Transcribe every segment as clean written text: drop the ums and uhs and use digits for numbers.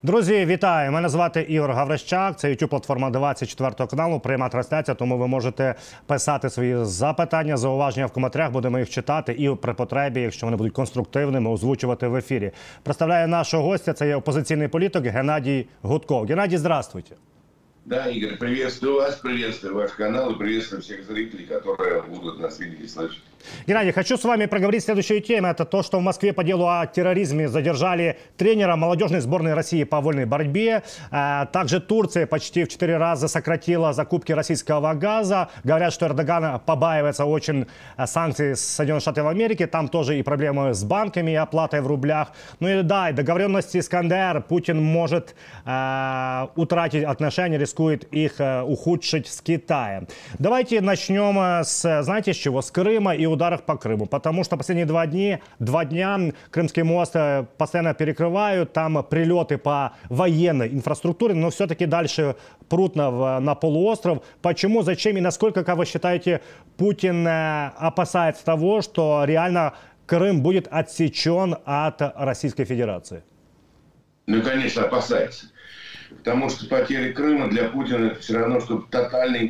Друзі, вітаю! Мене звати Ігор Гаврищак. Це YouTube-платформа 24 каналу. Пряма трансляція, тому ви можете писати свої запитання, зауваження в коментарях. Будемо їх читати і при потребі, якщо вони будуть конструктивними, озвучувати в ефірі. Представляю нашого гостя. Це є опозиційний політик Геннадій Гудков. Геннадій, здравствуйте. Да, Игорь, приветствую вас, приветствую ваш канал и приветствую всех зрителей, которые будут нас видеть и слышать. Геннадий, хочу с вами проговорить следующую тему. Это то, что в Москве по делу о терроризме задержали тренера молодежной сборной России по вольной борьбе. Также Турция почти в 4 раза сократила закупки российского газа. Говорят, что Эрдоган побаивается очень санкций Соединенных Штатов Америки. Там тоже и проблемы с банками, и оплатой в рублях. Ну и да, и договоренности Искандер. Путин может утратить отношения, рискует их ухудшить с Китаем. Давайте начнем с, знаете, с чего? С Крыма и ударах по Крыму. Потому что последние два дня Крымский мост постоянно перекрывают. Там прилеты по военной инфраструктуре, но все-таки дальше прут на полуостров. Почему, зачем и насколько, как вы считаете, Путин опасается того, что реально Крым будет отсечен от Российской Федерации? Ну, конечно, опасается. Потому что потеря Крыма для Путина это все равно, что тотальный,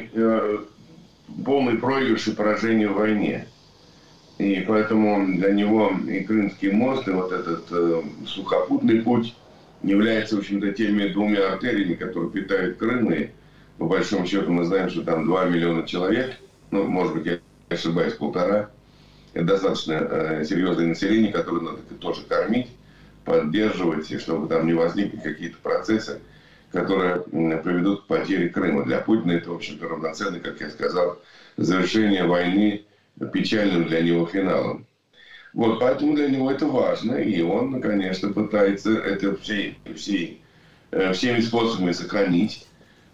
полный проигрыш и поражение в войне. И поэтому для него и Крымский мост, и вот этот сухопутный путь являются, в общем-то, теми двумя артериями, которые питают Крым. И по большому счету мы знаем, что там 2 миллиона человек, ну, может быть, я ошибаюсь, 1,5. Это достаточно серьезное население, которое надо тоже кормить, поддерживать, и чтобы там не возникли какие-то процессы, которые приведут к потере Крыма. Для Путина это, в общем-то, равноценно, как я сказал, завершение войны печальным для него финалом. Вот, поэтому для него это важно, и он, конечно, пытается это всеми способами сохранить,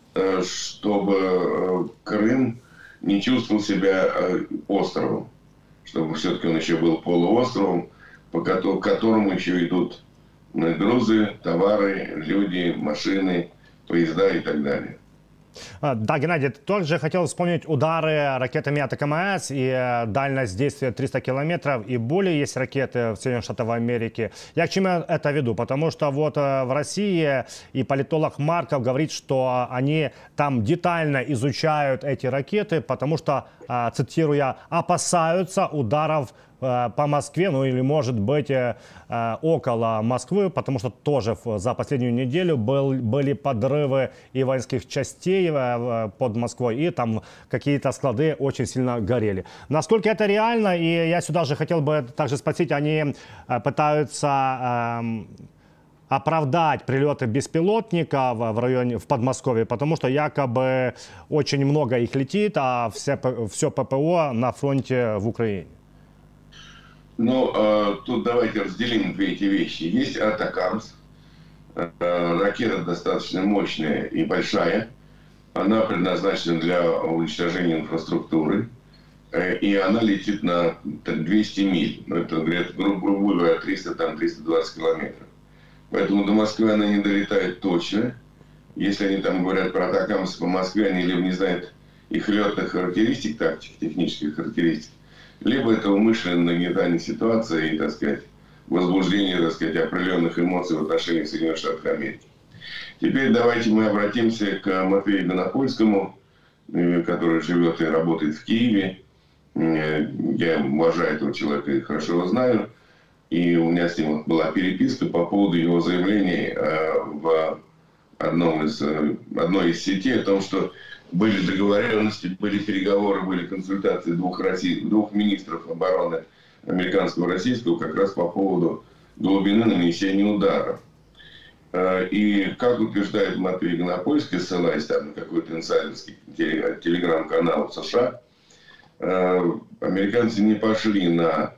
чтобы Крым не чувствовал себя островом, чтобы все-таки он еще был полуостровом, по которому еще идут грузы, товары, люди, машины, поезда и так далее. Да, Геннадий, также хотел вспомнить удары ракетами Атакамс и дальность действия 300 километров и более есть ракеты в Соединенных Штатах Америки. Я к чему это веду? Потому что вот в России и политолог Марков говорит, что они там детально изучают эти ракеты, потому что, цитируя, опасаются ударов по Москве, ну или может быть около Москвы, потому что тоже за последнюю неделю были подрывы и воинских частей под Москвой, и там какие-то склады очень сильно горели. Насколько это реально? И я сюда же хотел бы также спросить, они пытаются оправдать прилеты беспилотников в районе, в Подмосковье, потому что якобы очень много их летит, а все ППО на фронте в Украине. Ну, тут давайте разделим две эти вещи. Есть Атакамс, ракета достаточно мощная и большая. Она предназначена для уничтожения инфраструктуры. И она летит на 200 миль. Ну, это, грубо говоря, 300-320 километров. Поэтому до Москвы она не долетает точно. Если они там говорят про Атакамс по Москве, они либо не знают их летных характеристик, технических характеристик, либо это умышленное нагнетание ситуации и, так сказать, возбуждение, так сказать, определенных эмоций в отношении Соединенных Штатов Америки. Теперь давайте мы обратимся к Матвею Гонопольскому, который живет и работает в Киеве. Я уважаю этого человека и хорошо его знаю. И у меня с ним была переписка по поводу его заявлений в одной из сетей о том, что были договоренности, были переговоры, были консультации двух министров обороны американского и российского как раз по поводу глубины нанесения ударов. И как утверждает Матвей Гонопольский, ссылаясь там на какой-то инсайдерский телеграм-канал в США, американцы не пошли на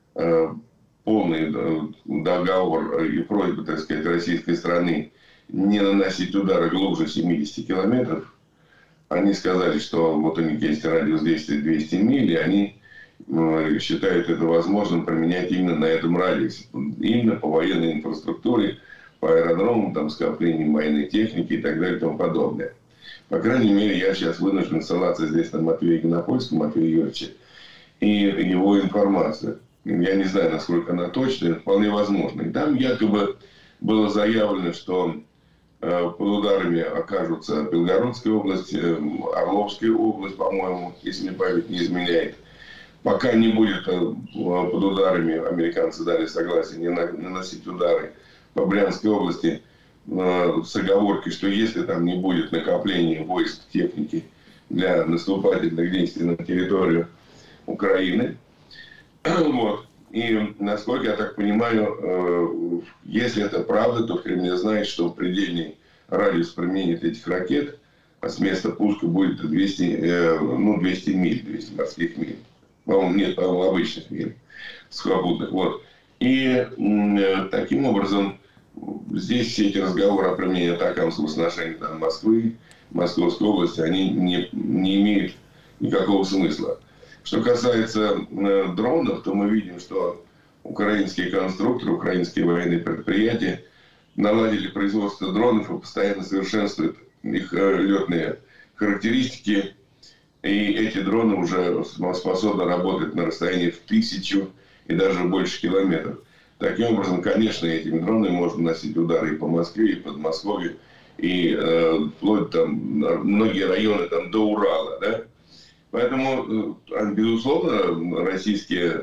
полный договор и просьбу, так сказать, российской страны не наносить удары глубже 70 километров. Они сказали, что вот у них есть радиус действия 200 миль, и они считают это возможным применять именно на этом радиусе. Именно по военной инфраструктуре, по аэродромам, там, скоплениям военной техники и так далее и тому подобное. По крайней мере, я сейчас вынужден ссылаться здесь на Матвея Гонопольского, Матвея Юрьевича, и его информацию. Я не знаю, насколько она точная, вполне возможно. И там якобы было заявлено, что под ударами окажутся Белгородская область, Орловская область, по-моему, если мне память не изменяет. Пока не будет под ударами, американцы дали согласие не наносить удары по Брянской области с оговоркой, что если там не будет накопления войск, техники для наступательных действий на территорию Украины. Вот. И, насколько я так понимаю, если это правда, то в Кремле знает, что предельный радиус применения этих ракет с места пуска будет 200 миль, 200 морских миль. По-моему, нет, по-моему, обычных миль свободных. Вот. И таким образом здесь все эти разговоры о применении атакамс в отношении Москвы, Московской области, они не имеют никакого смысла. Что касается дронов, то мы видим, что украинские конструкторы, украинские военные предприятия наладили производство дронов и постоянно совершенствуют их летные характеристики. И эти дроны уже способны работать на расстоянии в 1000 и даже больше километров. Таким образом, конечно, этими дронами можно наносить удары и по Москве, и Подмосковью, и вплоть там многие районы там до Урала, да? Поэтому, безусловно, российские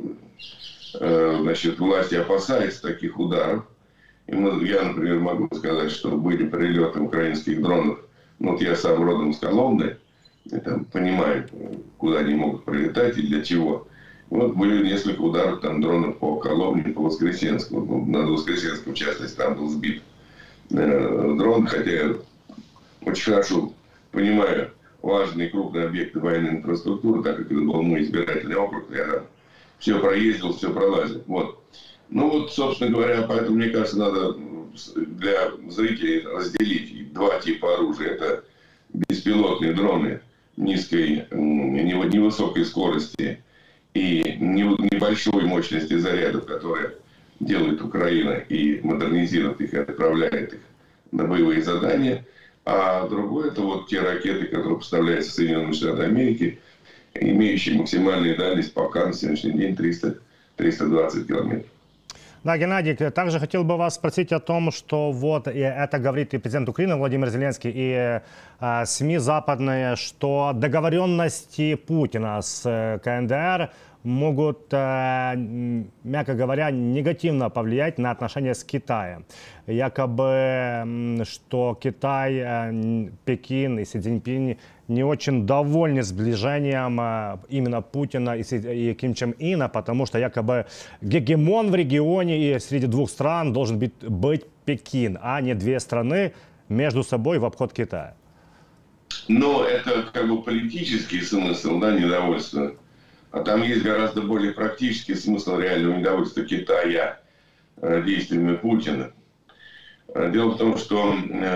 власти опасаются таких ударов. И я, например, могу сказать, что были прилеты украинских дронов. Ну, вот я сам родом с Коломны, и там понимаю, куда они могут прилетать и для чего. Вот были несколько ударов там дронов по Коломне, по Воскресенскому. Над Воскресенском, в частности, там был сбит дрон, хотя я очень хорошо понимаю важные крупные объекты военной инфраструктуры, так как это был мой избирательный округ, я там все проездил, все пролазил. Вот. Ну вот, собственно говоря, поэтому, мне кажется, надо для зрителей разделить два типа оружия. Это беспилотные дроны низкой, невысокой скорости и небольшой мощности зарядов, которые делает Украина и модернизирует их и отправляет их на боевые задания. А другое — это вот те ракеты, которые поставляются Соединенными Штатами Америки, имеющие максимальную дальность пока на сегодняшний день 300-320 километров. Да, Геннадий, также хотел бы вас спросить о том, что вот и это говорит и президент Украины Владимир Зеленский, и СМИ западные, что договоренности Путина с КНДР могут, мягко говоря, негативно повлиять на отношения с Китаем. Якобы, что Китай, Пекин и Си Цзиньпин не очень довольны сближением именно Путина и Ким Чен Ына, потому что якобы гегемон в регионе и среди двух стран должен быть Пекин, а не две страны между собой в обход Китая. Но это как бы политический смысл, да, недовольства. А там есть гораздо более практический смысл реального недовольства Китая действиями Путина. Дело в том, что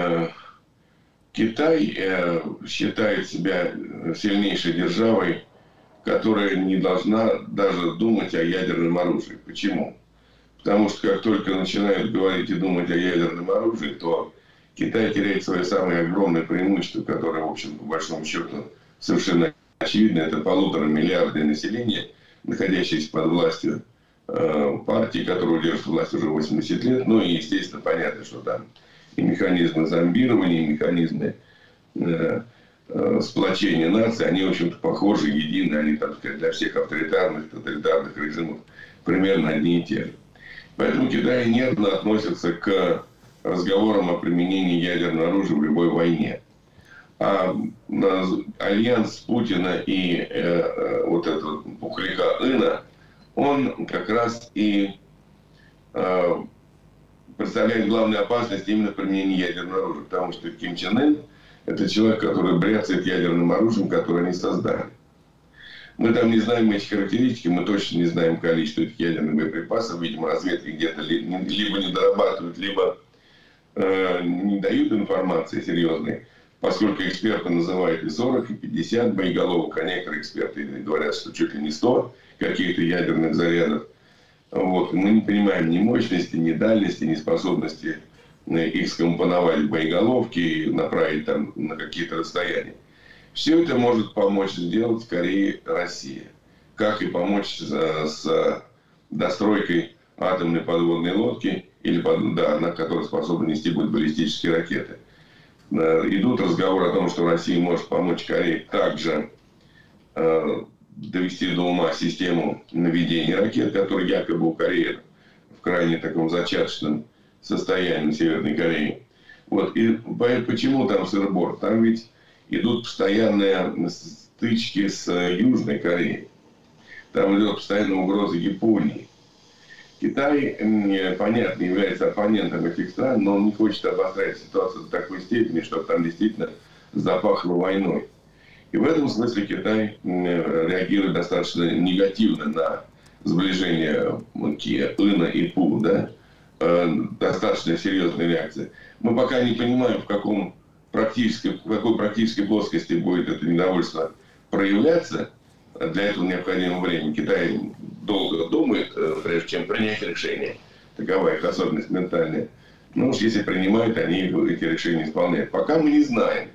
Китай считает себя сильнейшей державой, которая не должна даже думать о ядерном оружии. Почему? Потому что как только начинают говорить и думать о ядерном оружии, то Китай теряет свое самое огромное преимущество, которое, в общем, по большому счету, совершенно очевидно, это 1,5 миллиарда населения, находящиеся под властью партии, которая удерживает власть уже 80 лет. Ну и, естественно, понятно, что там и механизмы зомбирования, и механизмы сплочения наций, они, в общем-то, похожи, едины, они, так сказать, для всех авторитарных, тоталитарных режимов примерно одни и те же. Поэтому Китай нервно относится к разговорам о применении ядерного оружия в любой войне. А альянс Путина и вот этого пухляка Ына, он как раз и представляет главную опасность именно в применении ядерного оружия. Потому что Ким Чен Ын — это человек, который бряцает ядерным оружием, которое они создали. Мы там не знаем эти характеристики, мы точно не знаем количество этих ядерных боеприпасов. Видимо, разведки где-то либо не дорабатывают, либо не дают информации серьезной. Поскольку эксперты называют и 40, и 50 боеголовок, а некоторые эксперты говорят, что чуть ли не 100 каких-то ядерных зарядов. Вот. Мы не понимаем ни мощности, ни дальности, ни способности их скомпоновать в боеголовки и направить там на какие-то расстояния. Все это может помочь сделать скорее Россия. Как и помочь с достройкой атомной подводной лодки или, да, на которые способны нести будут баллистические ракеты. Идут разговоры о том, что Россия может помочь Корее также довести до ума систему наведения ракет, которая якобы у Кореи в крайне таком зачаточном состоянии Северной Кореи. Вот. И почему там сыр-бор? Там ведь идут постоянные стычки с Южной Кореей. Там идет постоянная угроза Японии. Китай, понятно, является оппонентом этих стран, но он не хочет обострять ситуацию до такой степени, чтобы там действительно запахло войной. И в этом смысле Китай реагирует достаточно негативно на сближение Ина и Пу, да? Достаточно серьезная реакция. Мы пока не понимаем, в какой практической плоскости будет это недовольство проявляться. Для этого необходимо время. Китай долго думает, прежде чем принять решение. Такова их особенность ментальная. Но уж если принимают, они эти решения исполняют. Пока мы не знаем.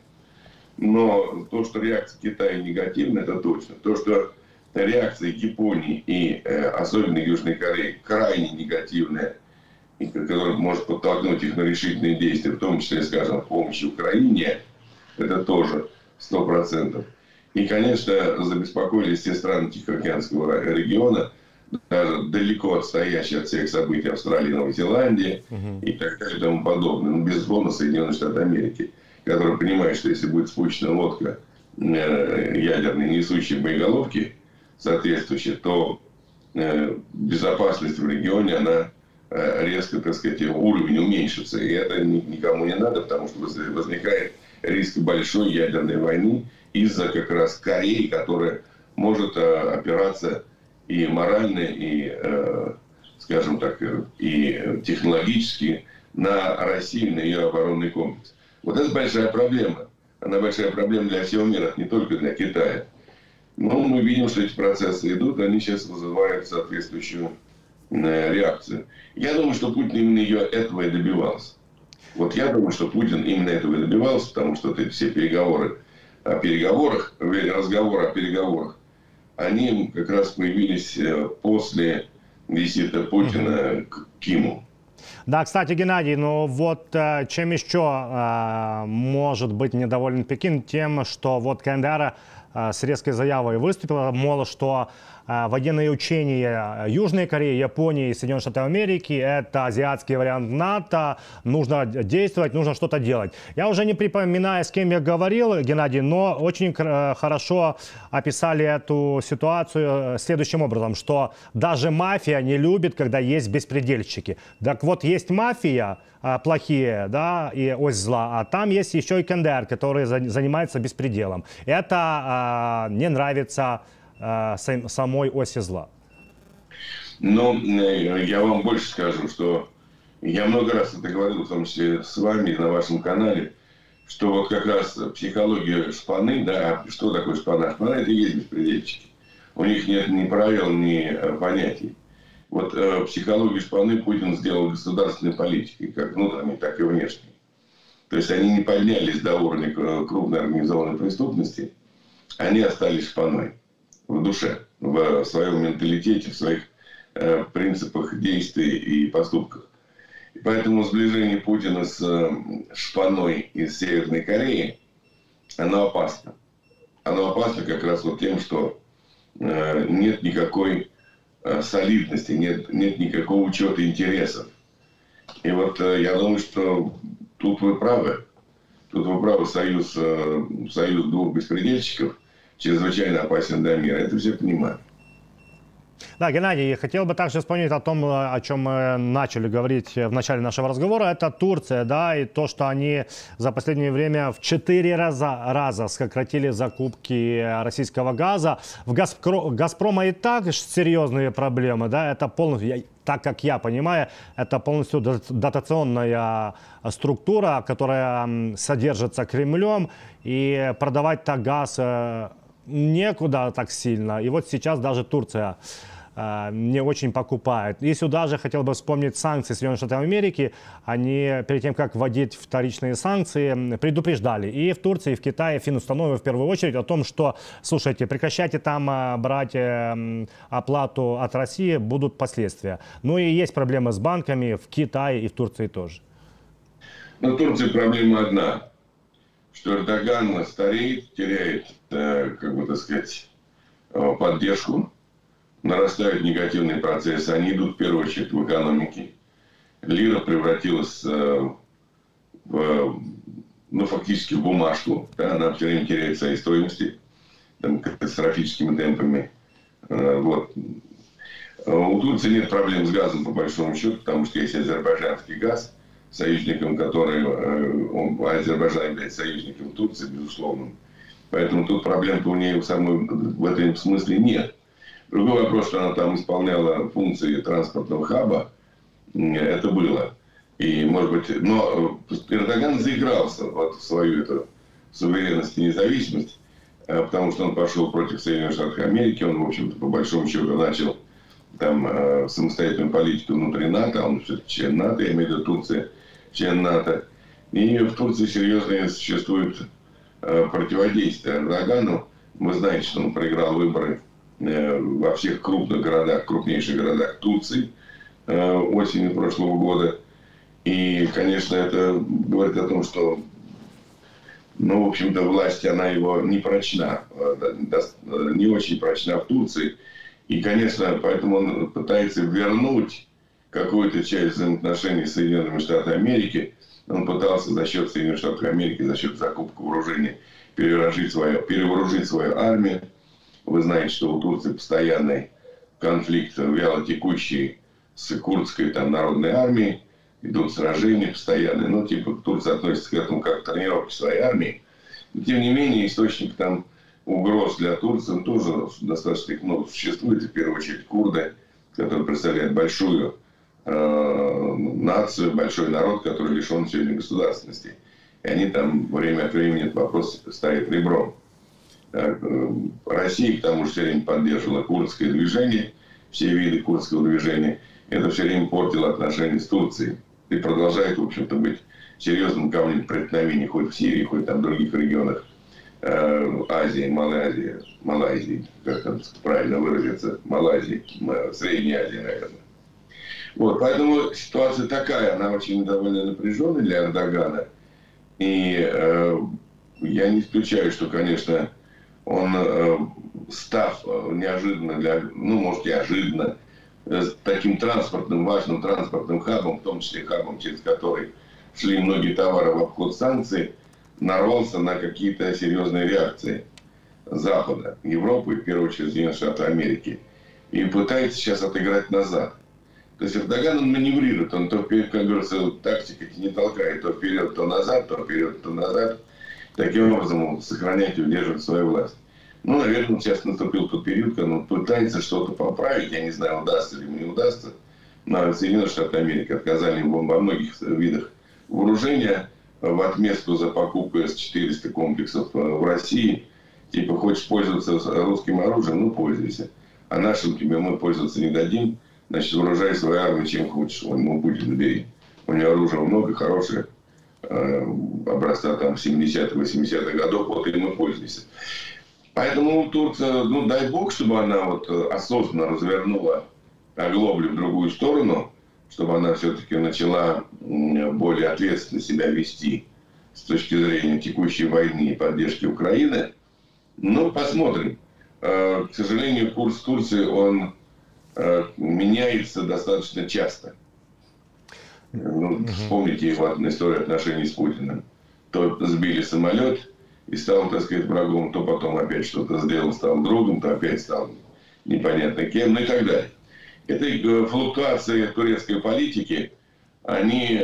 Но то, что реакция Китая негативная, это точно. То, что реакция Японии и особенно Южной Кореи крайне негативная, и которая может подтолкнуть их на решительные действия, в том числе, скажем, в помощи Украине, это тоже 100%. И, конечно, забеспокоились все страны Тихоокеанского региона, даже далеко отстоящие от всех событий Австралии, Новой Зеландии и так далее и тому подобное. Но, безусловно, Соединенные Штаты Америки, которые понимают, что если будет спущена лодка ядерной несущей боеголовки соответствующей, то безопасность в регионе, она резко, так сказать, уровень уменьшится. И это никому не надо, потому что возникает риск большой ядерной войны из-за как раз Кореи, которая может опираться и морально, и, скажем так, и технологически на Россию, на ее оборонный комплекс. Вот это большая проблема. Она большая проблема для всего мира, не только для Китая. Но мы видим, что эти процессы идут, они сейчас вызывают соответствующую реакцию. Я думаю, что Путин именно этого и добивался. Вот я думаю, что Путин именно этого и добивался, потому что вот эти все переговоры о переговорах, разговоры о переговорах, они как раз появились после визита Путина к Киму. Да, кстати, Геннадий, ну вот чем еще может быть недоволен Пекин? Тем, что вот КНДР с резкой заявой выступила, мол, что военные учения Южной Кореи, Японии и Соединенных Штатов Америки — это азиатский вариант НАТО, нужно действовать, нужно что-то делать. Я уже не припоминаю, с кем я говорил, Геннадий, но очень хорошо описали эту ситуацию следующим образом, что даже мафия не любит, когда есть беспредельщики. Так вот, есть мафия, плохие, да, и ось зла, а там есть еще и КНДР, который занимается беспределом. Это не нравится самой оси зла. Но я вам больше скажу, что я много раз это говорил, в том числе с вами на вашем канале, что вот как раз психология шпаны, да, что такое шпана? Шпана — это и есть беспредельщики. У них нет ни правил, ни понятий. Вот психологию шпаны Путин сделал государственной политикой, как внутренней, так и внешней. То есть они не поднялись до уровня крупной организованной преступности, они остались шпаной в душе, в своем менталитете, в своих принципах действий и поступках. И поэтому сближение Путина с шпаной из Северной Кореи, оно опасно. Оно опасно как раз вот тем, что нет никакой солидности, нет никакого учета интересов. И вот я думаю, что тут вы правы. Тут вы правы, союз двух беспредельщиков чрезвычайно опасен для мира. Это все понимают. Да, Геннадий, хотел бы также вспомнить о том, о чем мы начали говорить в начале нашего разговора. Это Турция, да, и то, что они за последнее время в 4 раза сократили закупки российского газа. В «Газпрома» и так серьезные проблемы, да, это полностью, так как я понимаю, это полностью дотационная структура, которая содержится Кремлем, и продавать так газ некуда так сильно. И вот сейчас даже Турция не очень покупают. И сюда же хотел бы вспомнить санкции Соединенных Штатов Америки. Они перед тем, как вводить вторичные санкции, предупреждали и в Турции, и в Китае, финустановы в первую очередь о том, что, слушайте, прекращайте там брать оплату от России, будут последствия. Ну и есть проблемы с банками в Китае и в Турции тоже. Но в Турции проблема одна, что Эрдоган стареет, теряет, как бы так сказать, поддержку, нарастают негативные процессы, они идут в первую очередь в экономике. Лира превратилась фактически в бумажку, да, она все время теряет свои стоимости там, катастрофическими темпами. Вот. У Турции нет проблем с газом, по большому счету, потому что есть азербайджанский газ, союзником который Азербайджан является союзником Турции, безусловно. Поэтому тут проблем-то у нее в этом смысле нет. Другой вопрос, что она там исполняла функции транспортного хаба, это было. И, может быть, но Эрдоган заигрался вот в свою эту суверенность и независимость, потому что он пошел против Соединенных Штатов Америки, он, в общем-то, по большому счету начал там самостоятельную политику внутри НАТО, он все-таки член НАТО, я имею в виду Турция, член НАТО. И в Турции серьезные существует противодействие Эрдогану. Вы знаете, что он проиграл выборы во всех крупных городах, крупнейших городах Турции осенью прошлого года. И, конечно, это говорит о том, что, ну, в общем-то, власть, она его не прочна, не очень прочна в Турции. И, конечно, поэтому он пытается вернуть какую-то часть взаимоотношений с Соединенными Штатами Америки. Он пытался за счет Соединенных Штатов Америки, за счет закупки вооружений перевооружить свою армию. Вы знаете, что у Турции постоянный конфликт вялотекущий с курдской там, народной армией. Идут сражения постоянные. Ну, типа, Турция относится к этому как к тренировке своей армии. Но, тем не менее, источник там угроз для Турции тоже достаточно много существует. В первую очередь курды, которые представляют большую нацию, большой народ, который лишен сегодня государственности. И они там время от времени этот вопрос ставят ребром. Россия, к тому же, все время поддерживала курдское движение, все виды курдского движения. Это все время портило отношения с Турцией. И продолжает, в общем-то, быть серьезным камнем преткновения хоть в Сирии, хоть там в других регионах Азии, Малайзии, как там правильно выразиться, Малайзии, Средней Азии, наверное. Вот, поэтому ситуация такая, она очень довольно напряженная для Эрдогана. И я не исключаю, что, конечно, он, став неожиданно, может, неожиданно, таким транспортным, важным транспортным хабом, в том числе хабом, через который шли многие товары в обход санкций, нарвался на какие-то серьезные реакции Запада, Европы, в первую очередь Соединенных Штатов Америки, и пытается сейчас отыграть назад. То есть Эрдоган, он маневрирует, он то вперед, как говорится, тактика не толкает, то вперед, то назад, то вперед, то назад. Таким образом он сохраняет и удерживает свою власть. Ну, наверное, сейчас наступил тот период, когда он пытается что-то поправить. Я не знаю, удастся ли ему, не удастся. Но Соединенные Штаты Америки отказали ему во многих видах вооружения в отместку за покупку С-400 комплексов в России. Типа, хочешь пользоваться русским оружием, ну, пользуйся. А нашим тебе мы пользоваться не дадим. Значит, вооружай свою армию чем хочешь. Ну, Путин, бери. У него оружия много, хорошее. Образца там 70-х, 80-х годов, вот им и пользуйся. Поэтому Турция, ну дай бог, чтобы она вот осознанно развернула оглоблю в другую сторону, чтобы она все-таки начала более ответственно себя вести с точки зрения текущей войны и поддержки Украины. Ну, посмотрим. К сожалению, курс Турции, он меняется достаточно часто. Ну, вспомните его историю отношений с Путиным. То сбили самолет и стал, так сказать, врагом, то потом опять что-то сделал, стал другом, то опять стал непонятно кем, ну и так далее. Это флуктуации турецкой политики, они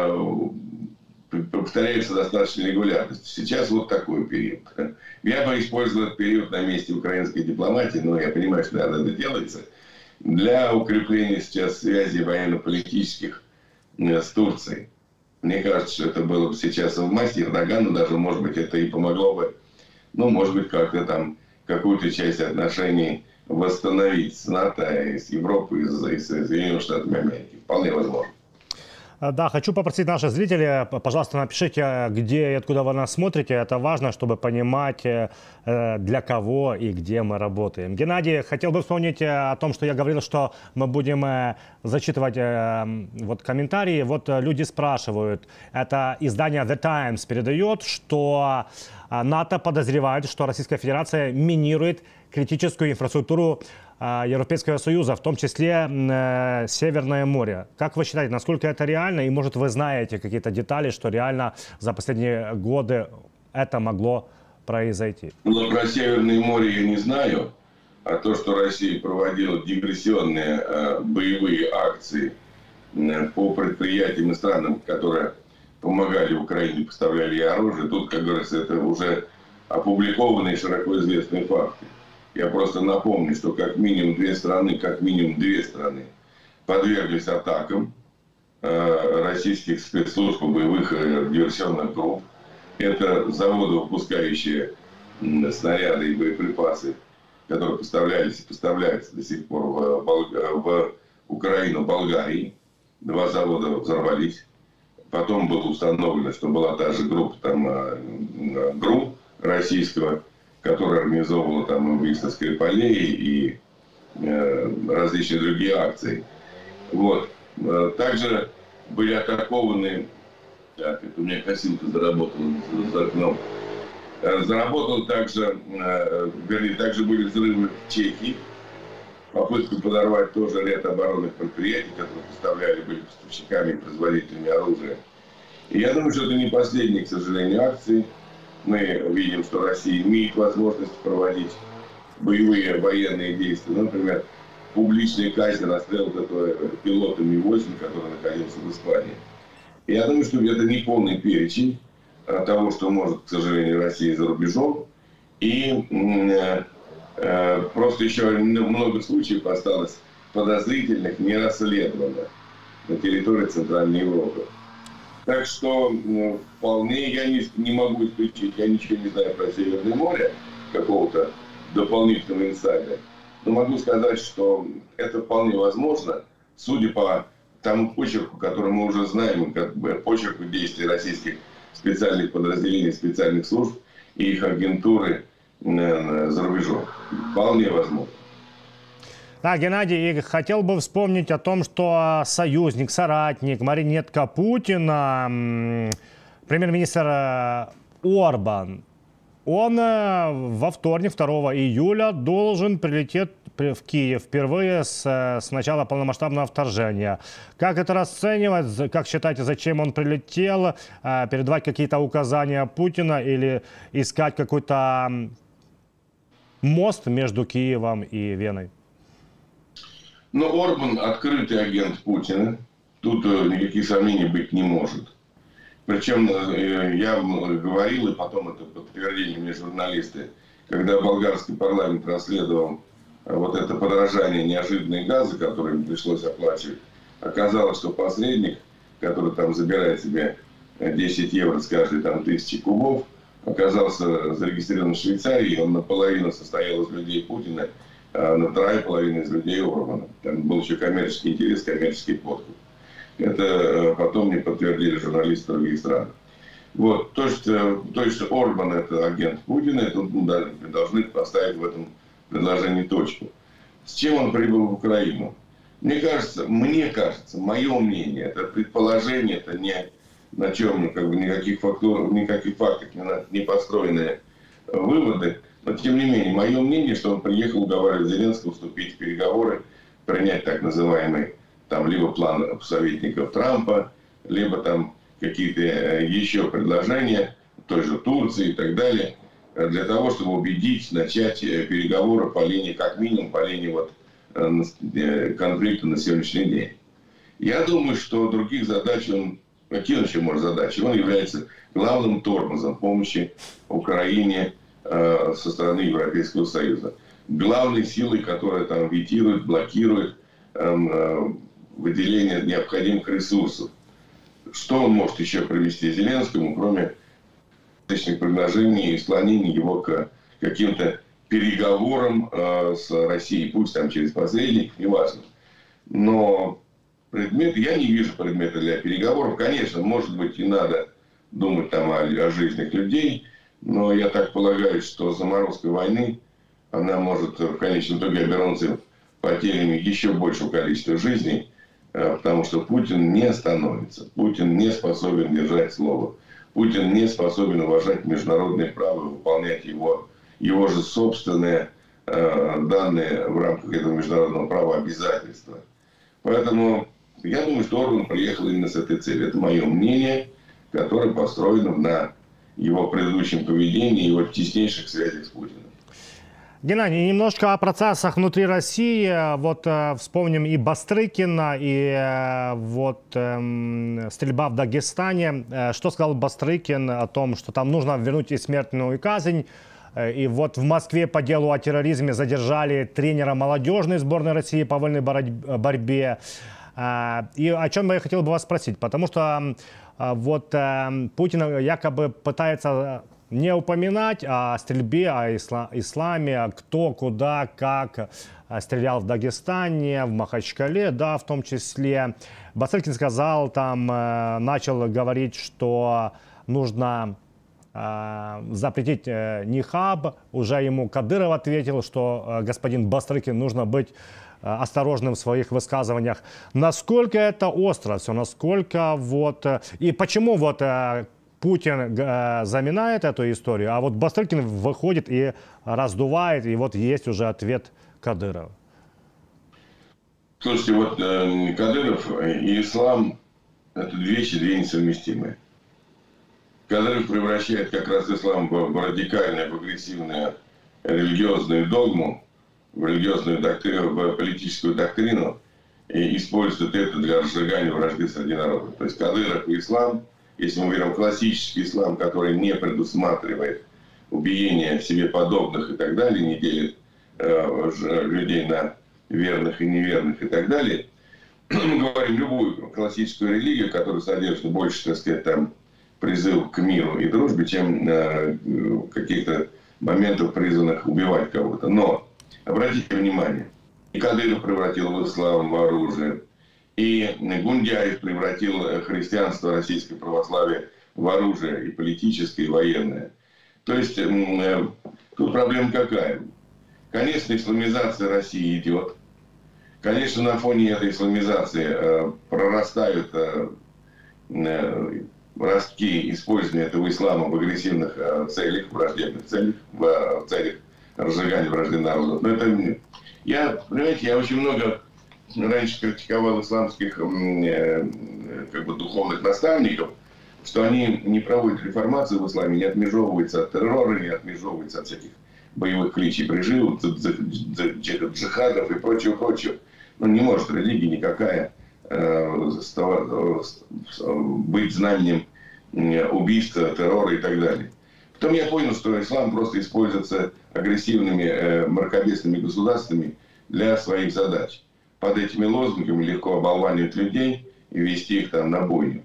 повторяются достаточно регулярно. Сейчас вот такой период. Я бы использовал этот период на месте украинской дипломатии, но я понимаю, что это делается, для укрепления сейчас связей военно-политических с Турцией. Мне кажется, что это было бы сейчас в массе Эрдогану, даже, может быть, это и помогло бы, ну, может быть, как-то там какую-то часть отношений восстановить с НАТО, с Европы, и с Соединенными Штатами Америки. Вполне возможно. Да, хочу попросить наших зрителей, пожалуйста, напишите, где и откуда вы нас смотрите. Это важно, чтобы понимать, для кого и где мы работаем. Геннадий, хотел бы вспомнить о том, что я говорил, что мы будем зачитывать вот комментарии. Вот люди спрашивают, это издание The Times передает, что НАТО подозревает, что Российская Федерация минирует критическую инфраструктуру Европейского Союза, в том числе Северное море. Как вы считаете, насколько это реально? И, может, вы знаете какие-то детали, что реально за последние годы это могло произойти? Ну, про Северное море я не знаю. А то, что Россия проводила диверсионные боевые акции по предприятиям и странам, которые помогали Украине, поставляли ей оружие, тут, как говорится, это уже опубликованные и широко известные факты. Я просто напомню, что как минимум две страны подверглись атакам российских спецслужб, боевых диверсионных групп. Это заводы, выпускающие снаряды и боеприпасы, которые поставлялись и поставляются до сих пор в Украину, Болгарии. Два завода взорвались. Потом было установлено, что была та же группа, ГРУ российского, которая организовывала там убийство Скрипалей и различные другие акции. Вот. Также были атакованы... Так, это у меня косилка заработала за окном. Заработал также... Вернее, также были взрывы в Чехии. Попытка подорвать тоже ряд оборонных предприятий, которые были поставщиками и производителями оружия. И я думаю, что это не последние, к сожалению, акции. Мы видим, что Россия имеет возможность проводить боевые военные действия. Например, публичные казни, расстрел этого пилота Ми-8, который находился в Испании. Я думаю, что это не полный перечень того, что может, к сожалению, Россия за рубежом. И просто еще много случаев осталось подозрительных, не расследованных на территории Центральной Европы. Так что вполне я не могу исключить, я ничего не знаю про Северное море, какого-то дополнительного инсайда. Но могу сказать, что это вполне возможно, судя по тому почерку, который мы уже знаем, как бы почерку действий российских специальных подразделений, специальных служб и их агентуры за рубежом. Вполне возможно. Да, Геннадий, и хотел бы вспомнить о том, что союзник, соратник, марионетка Путина, премьер-министр Орбан, он во вторник, 2 июля, должен прилететь в Киев впервые с начала полномасштабного вторжения. Как это расценивать? Как считаете, зачем он прилетел? Передавать какие-то указания Путина или искать какой-то мост между Киевом и Веной? Но Орбан открытый агент Путина. Тут никаких сомнений быть не может. Причем я говорил, и потом это подтвердили мне журналисты, когда болгарский парламент расследовал вот это подорожание неожиданной газа, которое им пришлось оплачивать, оказалось, что посредник, который там забирает себе 10 евро с каждой там 1000 кубов, оказался зарегистрирован в Швейцарии, он наполовину состоял из людей Путина, а на 2,5 из людей Орбана. Там был еще коммерческий интерес, коммерческий подкуп. Это потом мне подтвердили журналисты других стран. Вот. То есть Орбан это агент Путина, и тут мы должны поставить в этом предложении точку. С чем он прибыл в Украину? Мне кажется, мое мнение, это предположение, это не на чем никаких фактов не построенные выводы. Но тем не менее, мое мнение, что он приехал уговаривать Зеленского вступить в переговоры, принять так называемый там либо план советников Трампа, либо там какие-то еще предложения той же Турции и так далее, для того, чтобы убедить начать переговоры по линии, как минимум, по линии вот конфликта на сегодняшний день. Я думаю, что других задач какие он еще может задачи? Он является главным тормозом помощи Украине со стороны Европейского Союза. Главной силой, которая там ветирует, блокирует выделение необходимых ресурсов. Что он может еще привести Зеленскому, кроме различных предложений и склонений его к каким-то переговорам с Россией, пусть там через посредников, неважно. Но я не вижу предмета для переговоров. Конечно, может быть, и надо думать там о жизнях людей, но я так полагаю, что заморозка войны, она может в конечном итоге обернуться потерями еще большего количества жизней, потому что Путин не остановится. Путин не способен держать слово. Путин не способен уважать международное право и выполнять его же собственные данные в рамках этого международного права обязательства. Поэтому я думаю, что Орбан приехал именно с этой целью. Это мое мнение, которое построено на его предыдущем поведении и его теснейших связях с Путиным. Геннадий, немножко о процессах внутри России. Вот вспомним и Бастрыкина, и стрельба в Дагестане. Что сказал Бастрыкин о том, что там нужно вернуть и смертную казнь? И вот в Москве по делу о терроризме задержали тренера молодежной сборной России по вольной борьбе. И о чем я хотел бы вас спросить, потому что Путин якобы пытается не упоминать о стрельбе, о исламе, кто, куда, как стрелял в Дагестане, в Махачкале, да, в том числе. Бастрыкин сказал, начал говорить, что нужно запретить нихаб. Уже ему Кадыров ответил, что господин Бастрыкин, нужно быть осторожным в своих высказываниях. Насколько это остро все, насколько и почему Путин заминает эту историю, а Бастрыкин выходит и раздувает, и есть уже ответ Кадырова. Слушайте, Кадыров и ислам – это две несовместимые. Кадыров превращает как раз ислам в радикальную, в агрессивную религиозную догму, в религиозную доктрину, в политическую доктрину, и использует это для разжигания вражды среди народов. То есть Кадыров и ислам, если мы берем классический ислам, который не предусматривает убиение себе подобных и так далее, не делит людей на верных и неверных и так далее, мы говорим любую классическую религию, которая содержит больше, так сказать, призыв к миру и дружбе, чем каких-то моментов, призванных убивать кого-то. Но обратите внимание, и Кадыров превратил в ислам, в оружие, и Гундяев превратил христианство, российское православие в оружие, и политическое, и военное. То есть тут проблема какая? Конечно, исламизация России идет. Конечно, на фоне этой исламизации прорастают ростки использования этого ислама в агрессивных целях, враждебных целях, в целях разжигания вражды народов. Но это, понимаете, я очень много раньше критиковал исламских духовных наставников, что они не проводят реформацию в исламе, не отмежевываются от террора, не отмежевываются от всяких боевых кличей приживок, джихадов и прочего. Но не может религия никакая быть знаменем убийства, террора и так далее. Потом я понял, что ислам просто используется агрессивными мракобесными государствами для своих задач. Под этими лозунгами легко оболванивать людей и вести их на бойню.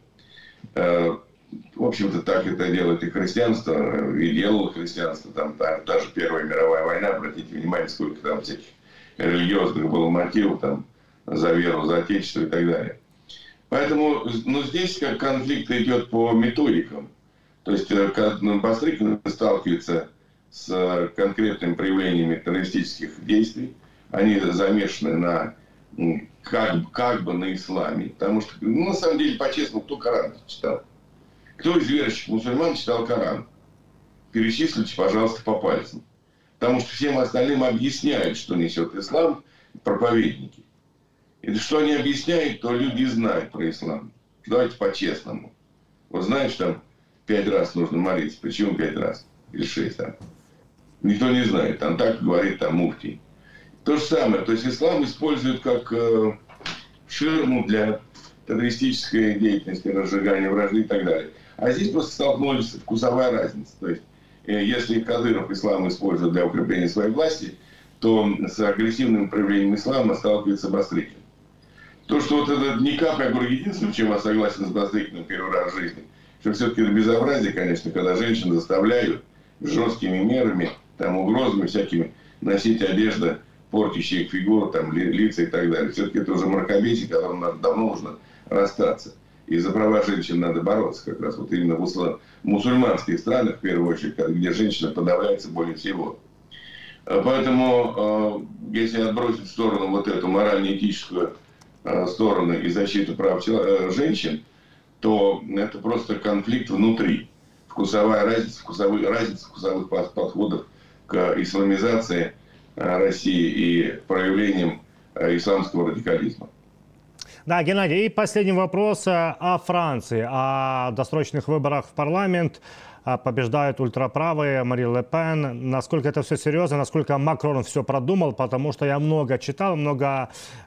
В общем-то, так это делает и христианство, и делало христианство. Та же Первая мировая война, обратите внимание, сколько там всяких религиозных было мотивов за веру, за отечество и так далее. Поэтому, здесь как конфликт идет по методикам. То есть, Бастрыкин сталкивается с конкретными проявлениями террористических действий. Они замешаны на как бы на исламе. Потому что, на самом деле, по-честному, кто Коран читал? Кто из верующих мусульман читал Коран? Перечислите, пожалуйста, по пальцам. Потому что всем остальным объясняют, что несет ислам, проповедники. И что они объясняют, то люди знают про ислам. Давайте по-честному. Вот знаешь, 5 раз нужно молиться. Почему 5 раз? Или 6 раз? Никто не знает. Так говорит муфтий. То же самое. То есть ислам используют как ширму для террористической деятельности, разжигания вражды и так далее. А здесь просто столкнулись вкусовая разница. То есть если Кадыров ислам использует для укрепления своей власти, то с агрессивным проявлением ислама сталкивается Бастрыкин. То, что этот никак, я говорю, единственное, в чем я согласен с Бастрыкиным первый раз в жизни, что все-таки это безобразие, конечно, когда женщин заставляют жесткими мерами там угрозами всякими, носить одежду, портящие их фигуру, там, лица и так далее. Все-таки это уже мракобесие, которым давно нужно расстаться. И за права женщин надо бороться как раз вот именно в мусульманских странах, в первую очередь, где женщина подавляется более всего. Поэтому, если отбросить в сторону вот эту морально-этическую сторону и защиту прав женщин, то это просто конфликт внутри. Вкусовая разница, разница вкусовых подходов к исламизации России и проявлениям исламского радикализма. Да, Геннадий, и последний вопрос о Франции, о досрочных выборах в парламент. Побеждают ультраправые, Марин Ле Пен. Насколько это все серьезно, насколько Макрон все продумал, потому что я много читал, много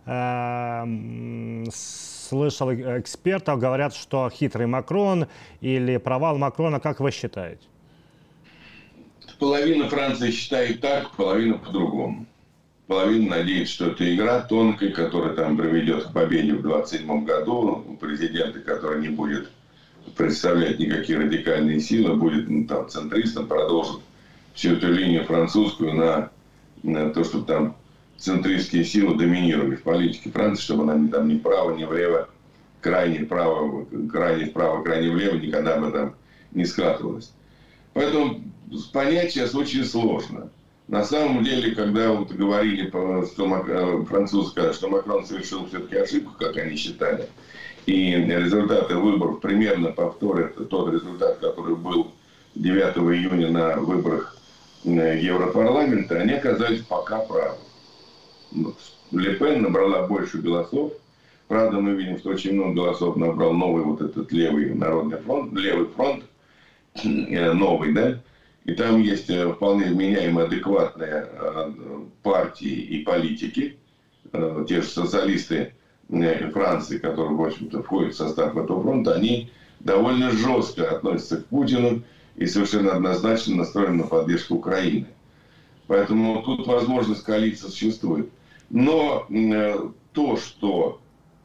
слышал экспертов, говорят, что хитрый Макрон или провал Макрона. Как вы считаете? Половина Франции считает так, половина по-другому. Половина надеется, что это игра тонкая, которая там приведет к победе в 27 году. Президента, который не будет представлять никакие радикальные силы, будет там центристом, продолжит всю эту линию французскую на то, чтобы там центристские силы доминировали в политике Франции, чтобы она там ни вправо, ни влево, крайне вправо, крайне влево никогда бы там не скатывалась. Поэтому понять сейчас очень сложно. На самом деле, когда вот говорили, что французы сказали, что Макрон совершил все-таки ошибку, как они считали, и результаты выборов примерно повторят тот результат, который был 9 июня на выборах Европарламента, они оказались пока правы. Ле Пен набрала больше голосов. Правда, мы видим, что очень много голосов набрал новый вот этот левый народный фронт, левый фронт, новый, да? И там есть вполне вменяемые, адекватные партии и политики, те же социалисты Франции, которые, в общем-то, входят в состав этого фронта, они довольно жестко относятся к Путину и совершенно однозначно настроены на поддержку Украины. Поэтому тут возможность коалиции существует. Но то, что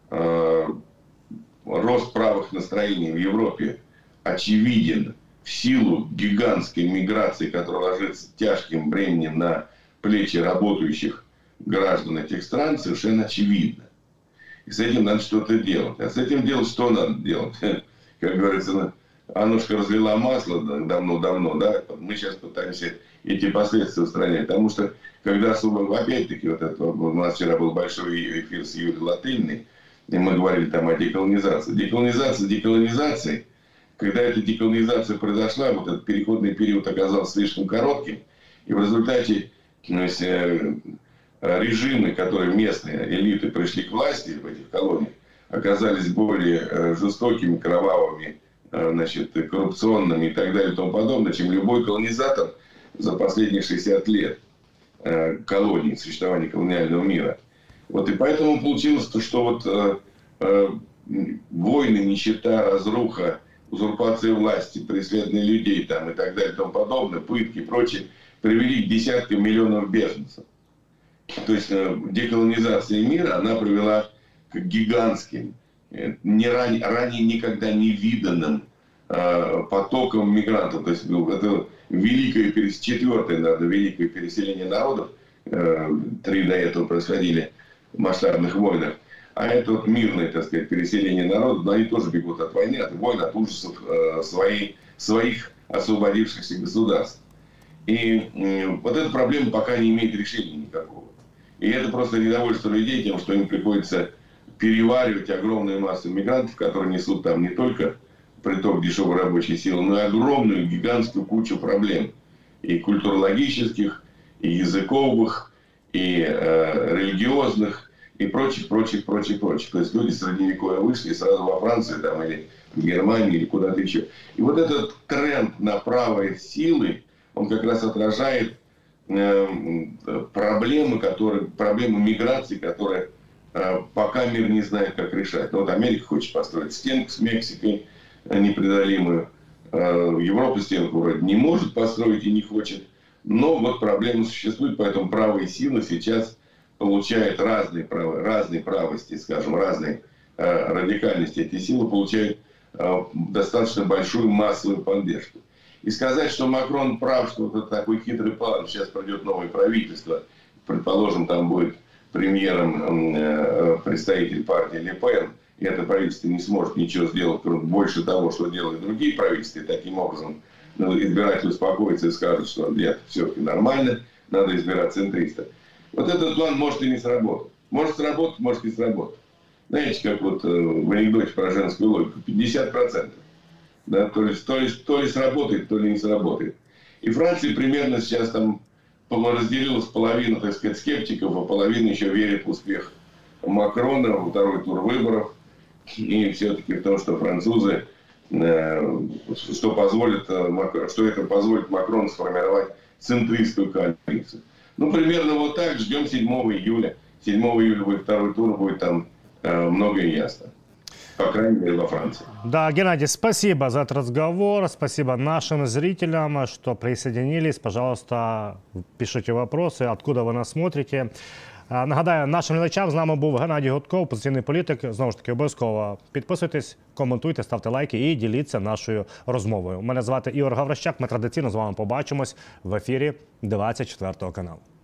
рост правых настроений в Европе очевиден в силу гигантской миграции, которая ложится тяжким бременем на плечи работающих граждан этих стран, совершенно очевидно. И с этим надо что-то делать. А с этим делать что надо делать? Как говорится, Аннушка разлила масло давно-давно, да? Мы сейчас пытаемся эти последствия устранять. Потому что, когда, опять-таки, вот это, у нас вчера был большой эфир с Юлией Латыниной, и мы говорили там о деколонизации. Деколонизацией, когда эта деколонизация произошла, вот этот переходный период оказался слишком коротким, и в результате режимы, которые местные элиты пришли к власти в этих колониях, оказались более жестокими, кровавыми, значит, коррупционными и так далее и тому подобное, чем любой колонизатор за последние 60 лет колоний, существования колониального мира. Вот и поэтому получилось, что вот войны, нищета, разруха, узурпация власти, преследование людей там, и так далее и тому подобное, пытки и прочее, привели к десяткам миллионов беженцев. То есть деколонизация мира, она привела к гигантским, ранее никогда не виданным потокам мигрантов. То есть это четвертое великое переселение народов, 3 до этого происходили в масштабных войнах. А это вот мирное, так сказать, переселение народов, но они тоже бегут от войны, от войн, от ужасов своих освободившихся государств. И вот эта проблема пока не имеет решения никакого. И это просто недовольство людей тем, что им приходится переваривать огромную массу мигрантов, которые несут там не только приток дешевой рабочей силы, но и огромную, гигантскую кучу проблем. И культурологических, и языковых, и религиозных, и прочих. То есть люди с Средневековья вышли сразу во Францию там, или в Германию, или куда-то еще. И вот этот тренд на правые силы, он как раз отражает проблемы миграции, которые пока мир не знает, как решать. Но вот Америка хочет построить стенку с Мексикой непреодолимую. Европа стенку вроде не может построить и не хочет. Но вот проблемы существуют, поэтому правые силы сейчас получают разные правости, скажем, разные радикальности. Эти силы получают достаточно большую массовую поддержку. И сказать, что Макрон прав, что это такой хитрый план, сейчас придет новое правительство, предположим, там будет премьером представитель партии Ле Пен, и это правительство не сможет ничего сделать, кроме больше того, что делают другие правительства, и таким образом избиратель успокоится и скажет, что нет, все-таки нормально, надо избирать центриста. Вот этот план может и не сработать. Может сработать, может не сработать. Знаете, как вот в анекдоте про женскую логику, 50%. Да, то ли сработает, то ли не сработает. И Франция примерно сейчас там разделилась половина, так сказать, скептиков, а половина еще верит в успех Макрона во второй тур выборов. И все-таки в том, что французы, что это позволит Макрону сформировать центристскую коалицию. Ну, примерно вот так. Ждем 7 июля. 7 июля будет второй тур, будет там многое ясно. По крайней мере, во Франции. Да, Геннадий, спасибо за этот разговор. Спасибо нашим зрителям, что присоединились. Пожалуйста, пишите вопросы, откуда ви нас смотрите. Нагадаю, нашим глядачам з нами був Геннадій Гудков, опозиційний політик. Знову ж таки, обов'язково підписуйтесь, коментуйте, ставте лайки і діліться нашою розмовою. Мене звати Ігор Гаврищак. Ми традиційно з вами побачимось в ефірі 24 каналу.